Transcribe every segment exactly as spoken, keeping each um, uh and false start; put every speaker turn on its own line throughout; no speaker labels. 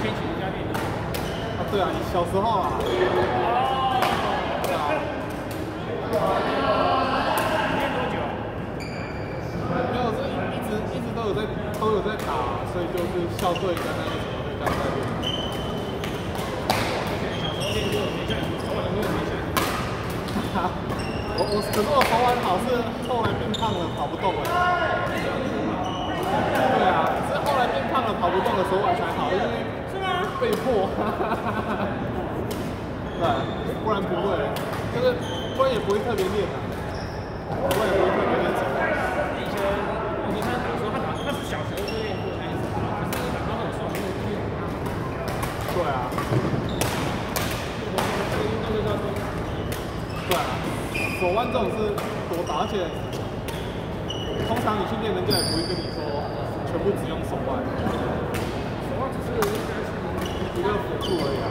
前请人家练的。
啊，对啊，你小时候啊。哦。对啊。
练多久？
没有，是一直一直都有在都有在打，所以就是校队跟那个什么队在在练。
小时候练就没像你手腕永远没像你。
哈哈，我我可是我手腕好是后来变胖了跑不动了。对啊，是后来变胖了跑不动了手腕才好，因为是吗？被迫。对，不然不会，就是不然也不会特别练啊，不然也不会特别练手。
以前我跟他打说，他打他是小时候就练过那一种，可是打到很瘦，因为肌肉很大。
对啊。
这个运动就叫做。
对啊，手腕这种是多打，而且通常你去练，人家也不会跟你说全部只用手腕，
手腕只是应该是
一个辅助而已啊。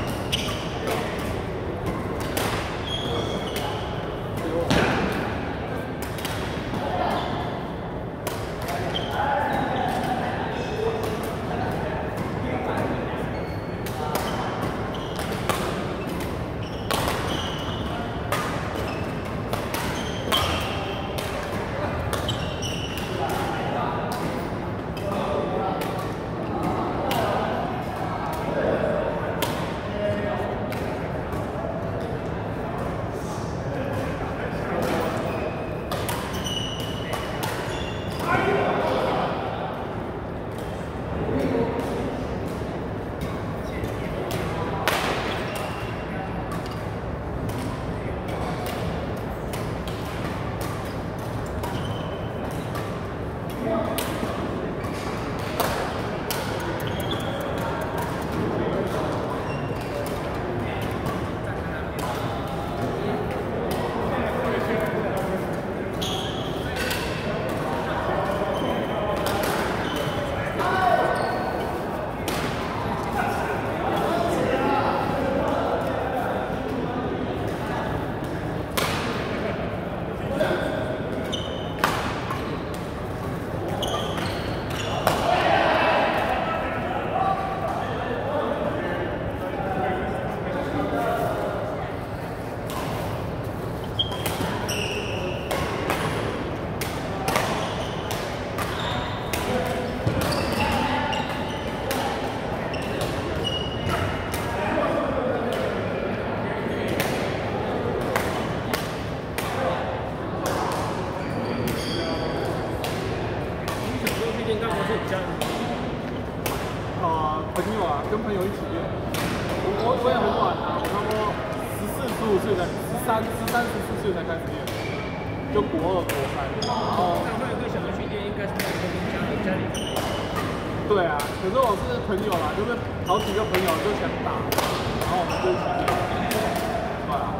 啊，朋友啊，跟朋友一起练。我我我也很晚啊，我差不多十四、十五岁才，十三、十三、十四岁才开始练，就国二、国三。
哦。那会会想要去练，应该是在跟家里家里。
对啊，可是我是朋友啦，就是好几个朋友就想打，然后我们就一起练。对啊。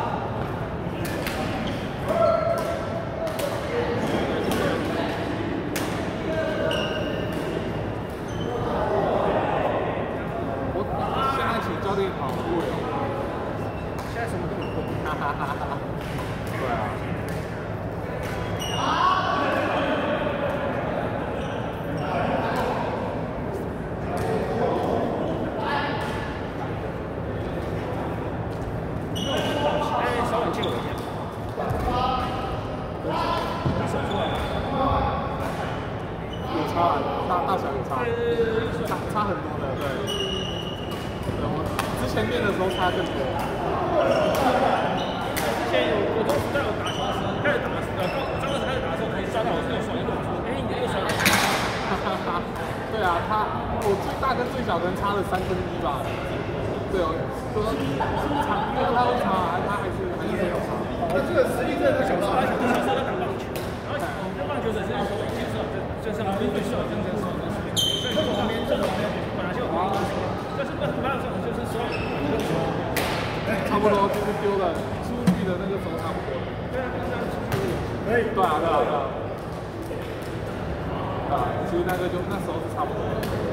教练好贵哦，
现在什么都很贵，
哈哈哈哈。对啊。
哎，稍微借我一下。你手出来了。
有差，大大小有差，差差很多的，对。之前练的时候差更多。
之前有我中时在我打球的时候，开始打的时候，刚刚开始开始打的时候，可以抓到我这个手，因为我说，哎，你的右手。
哈哈哈。对啊，他我最大跟最小可能差了三分之一吧。对哦，说是差，因为他会差，他还是还是有差。
那这个实力真的小时候，小时候在打棒球，然后棒球只是要说以前是就就是对对手，就是说的是，所以说旁边正旁边本来就有光，但是不不那时候就是说。
差不多就是丢了出去的那个时候差不多。
对啊，这样出去可以。
对啊，对啊，对啊。啊，其实那个就那时候是差不多的。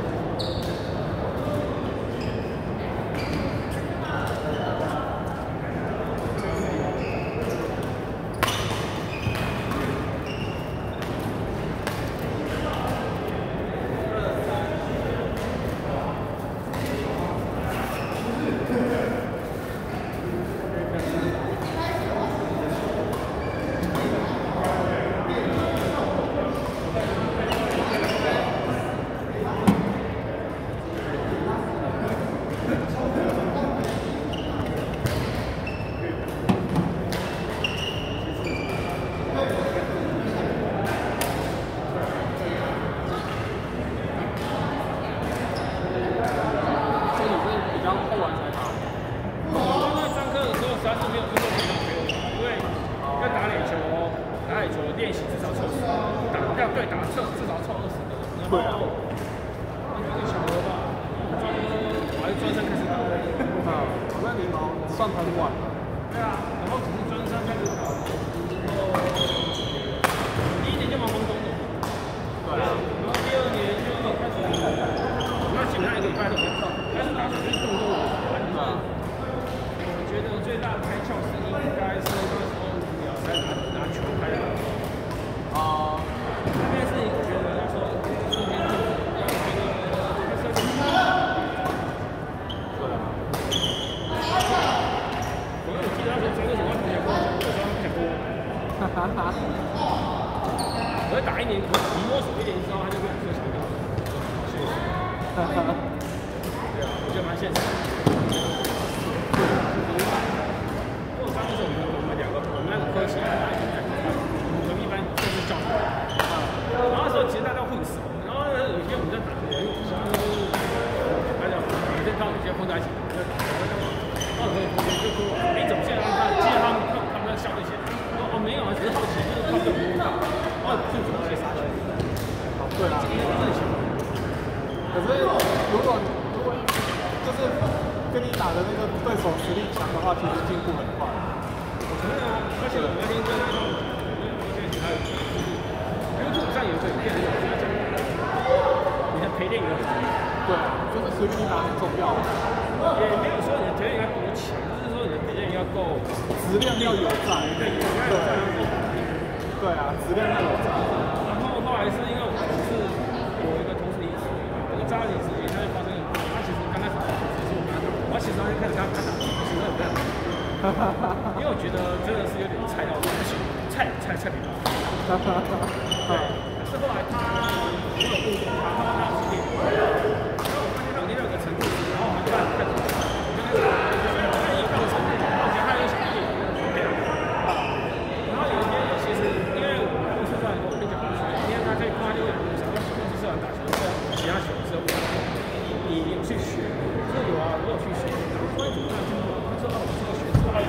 对啊。
那个巧合吧，专我还是专三开始打的。
啊，那你老算很晚了。
对啊，然后只是专三开始打，然后第一年就忙忙懂懂。对啊。然后第二年就开始，那基本上一个礼拜都没上，开始打球就是动作玩嘛。我觉得最大的开窍是应该是那时候无聊在拿拿球拍打。啊。那边是我觉得那时候瞬间就觉得开始有点。对啊。我有记得那时候真的是我同学跟我讲，有时候不想播。哈哈哈。我会打一年，你摸索一年之后，他就跟我说想要。哈哈。对啊，我觉得蛮现实的。因为我上次是我们我们两个我们那个科系还打一起在我们隔壁班就是教授。然后那时候其实大家混熟，然后有些我们在打球，因为我们就是大家每天到有些混在一起，就打球，然后有同学就说：“哎，怎么现在让他记得他们他们他们在笑这些？”我说：“哦，没有啊，只是好奇，就是他们就不打，然后就怎么介绍的。”好，对啊，这个真的想。
可是如果如果就是跟你打的那个对手实力强的话，其实进步很快。
我承认啊，而且我那天跟那种，我现在其他有。YouTube 上有一个影片，我跟他讲，你的陪练有很重要。
对，就是实力打很重要。
也没有说你的陪练要多强，就是说你的陪练要够
质量要有在。
对，质量有在，要够稳定。
对啊，质量要有在。
然后后来是因为我是我一个同事离职，我就扎了点时间，他就发生，他其实刚开始只是我跟他打，我其实刚开始跟他打，其实很不想打，因为我觉得真的是有点菜到不行，菜菜菜比较。对，可是后来他